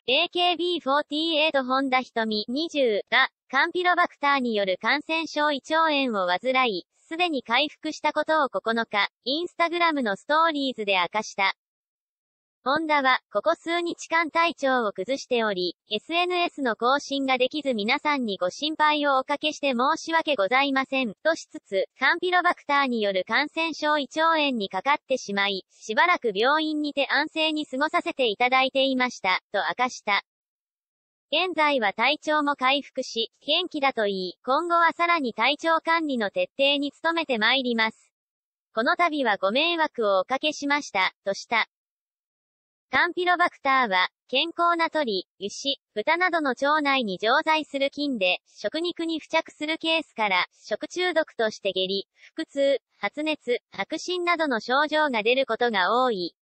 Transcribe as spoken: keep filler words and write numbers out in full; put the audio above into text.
エーケービーフォーティーエイト 本田瞳にじゅうが、カンピロバクターによる感染症胃腸炎を患い、すでに回復したことをここのか、インスタグラムのストーリーズで明かした。本田は、ここ数日間体調を崩しており、エスエヌエス の更新ができず皆さんにご心配をおかけして申し訳ございません、としつつ、カンピロバクターによる感染症胃腸炎にかかってしまい、しばらく病院にて安静に過ごさせていただいていました、と明かした。現在は体調も回復し、元気だといい、今後はさらに体調管理の徹底に努めてまいります。この度はご迷惑をおかけしました、とした。カンピロバクターは、健康な鳥、牛、豚などの腸内に常在する菌で、食肉に付着するケースから、食中毒として下痢、腹痛、発熱、白疹などの症状が出ることが多い。